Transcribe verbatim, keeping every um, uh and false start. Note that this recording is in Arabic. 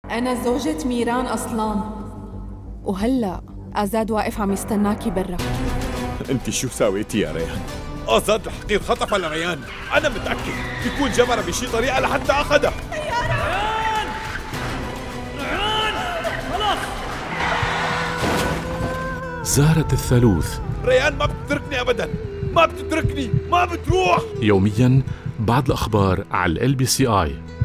أنا زوجة ميران أصلاً، وهلأ آزاد واقف عم يستناكي برا. انت شو ساويتي يا ريان؟ آزاد الحقير خطف لريان، أنا متأكد يكون جبرها بشي طريقة لحتى أخدها. ريان! ريان! خلص! زهرة الثالوث. ريان ما بتتركني أبداً، ما بتتركني، ما بتروح. يومياً بعد الأخبار على ال بي سي آي.